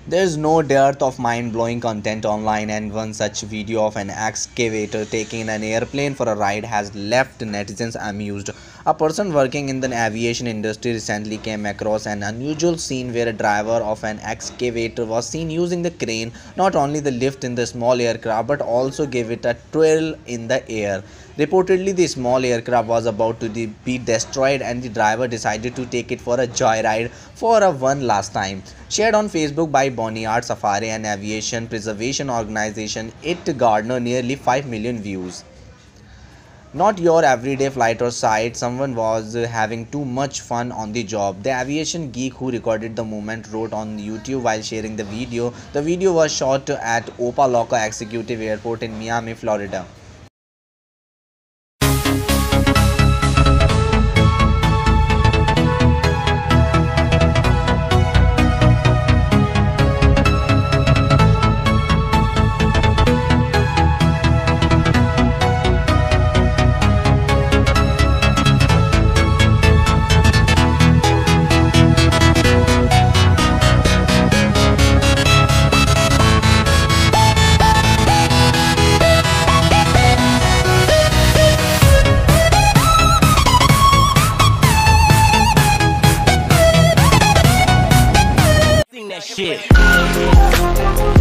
There's no dearth of mind-blowing content online, and one such video of an excavator taking an airplane for a ride has left netizens amused. A person working in the aviation industry recently came across an unusual scene where a driver of an excavator was seen using the crane not only the lift in the small aircraft but also gave it a twirl in the air. Reportedly, the small aircraft was about to be destroyed, and the driver decided to take it for a joyride for a one last time. Shared on Facebook by Boneyard Safari and Aviation Preservation Organization, it garnered nearly 5 million views. Not your everyday flight or site, someone was having too much fun on the job. The aviation geek who recorded the moment wrote on YouTube while sharing the video. The video was shot at Opa-locka Executive Airport in Miami, Florida. That shit.